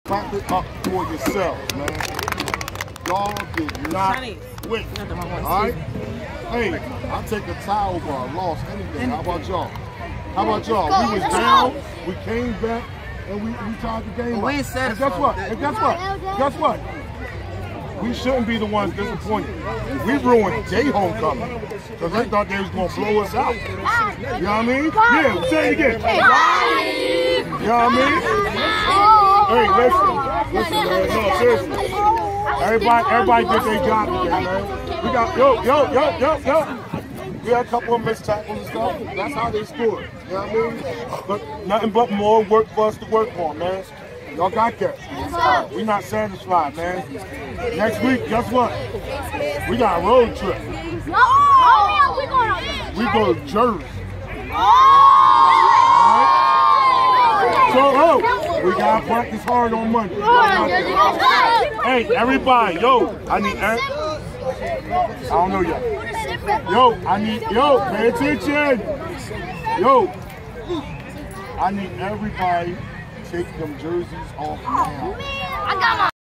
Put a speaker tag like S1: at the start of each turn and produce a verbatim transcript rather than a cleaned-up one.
S1: Clap it up for yourselves, man. Y'all did not win. Alright? Hey, I'll take a tie over a loss any day. How about y'all? How about y'all? We was down, we came back, and we, we tied the game up. And guess what? And guess what? Guess what? We shouldn't be the ones disappointed. We ruined their homecoming because they thought they was going to blow us out. You know what I mean? Yeah, say it again. You know what I mean? Hey, listen. Listen, man. No, seriously. Everybody, everybody did their job today, man. We got, yo, yo, yo, yo, yo. We had a couple of missed tackles and stuff. That's how they scored. You know what I mean? But nothing but more work for us to work on, man. Y'all got that. We're not satisfied, man. Next week, guess what? We got a road trip.
S2: Oh, we going to
S1: We go to Jersey.
S2: Oh.
S1: So, oh, we got to practice hard on Monday. Hey, everybody, yo, I need, I don't know yet. Yo, I need, yo, pay attention. Yo, I need everybody take them jerseys off now.
S2: I got my